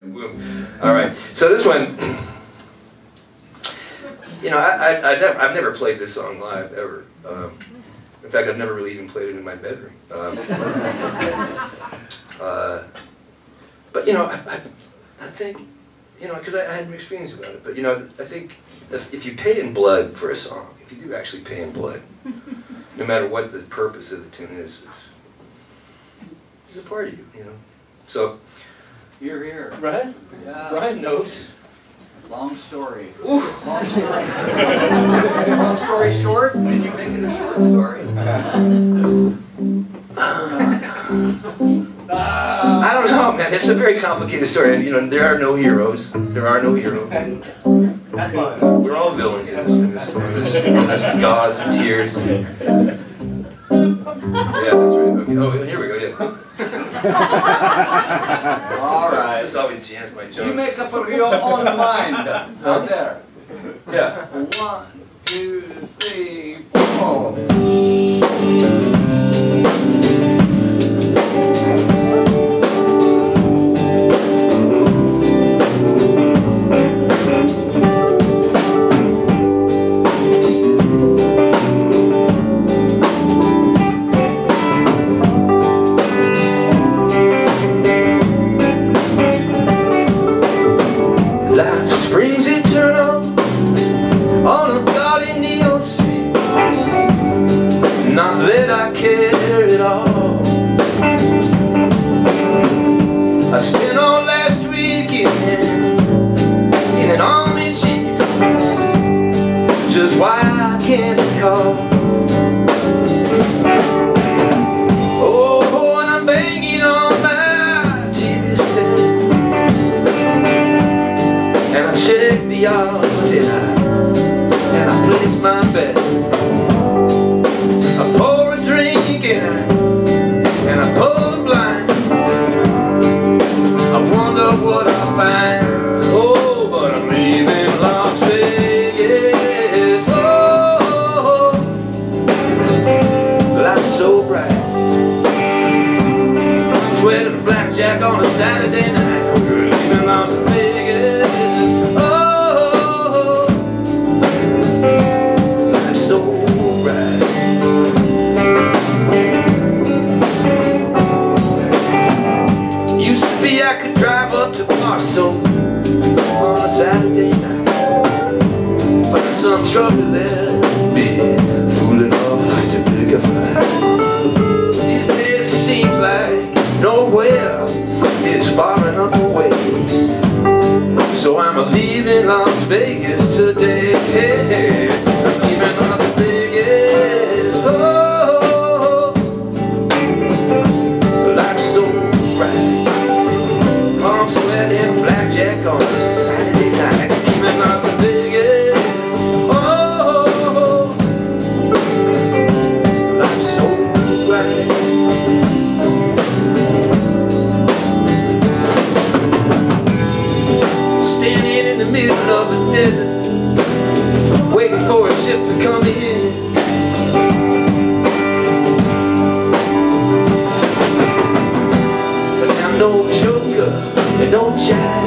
All right. So this one, you know, I've never played this song live ever. In fact, I've never really even played it in my bedroom. But you know, I think, you know, because I had mixed feelings about it. But you know, I think if you pay in blood for a song, if you do actually pay in blood, no matter what the purpose of the tune is, it's a part of you, you know. So. You're here. Right? Yeah. Brian knows. Long story. Ooh. Long story. Long story short, can you make it a short story? I don't know, man. It's a very complicated story. You know, there are no heroes. There are no heroes. That's fine. We're all villains in this gauze of tears. Yeah, that's right. Okay. Oh, here we go. Yeah. All right. This always jams my jokes. You make up your own mind out there. Yeah. 1, 2, 3, 4. Springs eternal on a gaudy neon street. Not that I care at all. I spent all last weekend in an army jeep. Just why I can't recall. Oh, and I'm banging on my TV set, and I check the odds and I place my bet. I pour a drink and I pull the blind. I wonder what I'll find. Oh, but I'm leaving Las Vegas. Oh, life's so bright. Sweating blackjack on a Saturday night. We're leaving Las Vegas. Oh, life's so bright. Used to be I could drive up to Barstow on a Saturday night, find some trouble there, be fool enough to pick a fight. These days it seems like nowhere is far enough away, so I'm leaving Las Vegas today. I'm leaving Las Vegas. Oh, life's so bright. I'm sweating blackjack on a Saturday night. I'm leaving Las Vegas. Oh, life's so bright. Standing in the middle of the desert, waiting for a ship to come in. But I'm no joker and no jive.